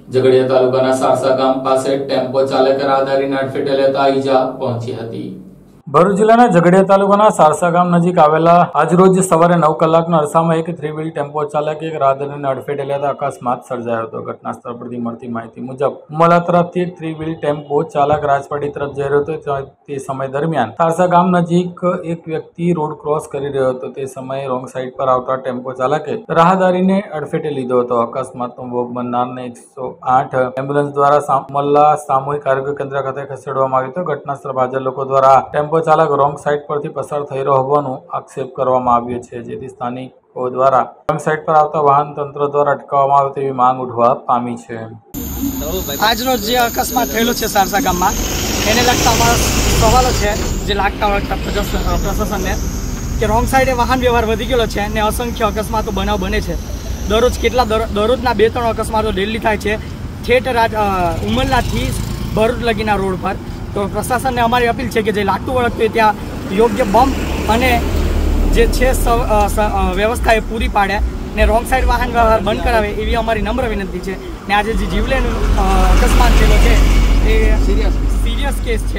ઝઘડિયા તાલુકાના સારસા ગામ પાસે ટેમ્પો ચાલકે રાહદારીને અડફેટે લેતા ઈજા પહોંચી હતી। ભરૂચ જિલ્લાના ઝઘડિયા તાલુકાના સારસા ગામ નજીક આવેલા આજરોજ સવારે 9 કલાકના અરસામાં એક 3 વ્હીલ ટેમ્પો ચાલકે એક રાહદારીને અડફેટે લેતા અકસ્માત સર્જાયો હતો। ઘટના સ્થળ પરથી મળતી માહિતી મુજબ ઉમરલા તરફથી એક 3 વ્હીલ ટેમ્પો ચાલક રાજપાટી તરફ જઈ રહ્યો હતો। તે સમય દરમિયાન સારસા ગામ નજીક એક વ્યક્તિ રોડ ક્રોસ કરી રહ્યો હતો। તે સમયે રોંગ સાઈડ પર આવતા ટેમ્પો ચાલકે રાહદારીને અડફેટે લીધો હતો। અકસ્માતનો ભોગ બનનારને 108 એમ્બ્યુલન્સ દ્વારા ઉમરલા સામૂહિક આરોગ્ય કેન્દ્ર ખાતે ખસેડવામાં આવ્યો હતો। ઘટના સ્થળ હાજર લોકો દ્વારા ટેમ્પો ચાલક રોંગ સાઈડ પરથી પસાર થઈ રહ્યો હોવાનો આક્ષેપ કરવામાં આવ્યો છે, જેથી સ્થાનિકો દ્વારા રોંગ સાઈડ પર આવતા વાહન તંત્ર દ્વારા અટકાવવામાં આવે તેવી માંગ ઉઠવા પામી છે। આજરોજ જે અકસ્માત થયેલો છે સારસા ગામમાં એને લગતા અમારા સવાલો છે જે લાગતા વળગતા પ્રશાસનને કે રોંગ સાઈડે વાહન વ્યવહાર વધી ગયેલો છે અને અસંખ્ય અકસ્માતો બનાવ બને છે। દરરોજના 2-3 અકસ્માતો ડેલી થાય છે ઠેઠ ઉમરલાથી ભરૂચ લગીના રોડ પર। તો પ્રશાસનને અમારી અપીલ છે કે જે લાગતું વળગતું હોય ત્યાં યોગ્ય બમ્પ અને જે છે વ્યવસ્થા એ પૂરી પાડે ને રોંગ સાઈડ વાહન વ્યવહાર બંધ કરાવે એવી અમારી નમ્ર વિનંતી છે। ને આજે જે જીવલેણ અકસ્માત થયેલો છે એ સિરિયસ કેસ છે।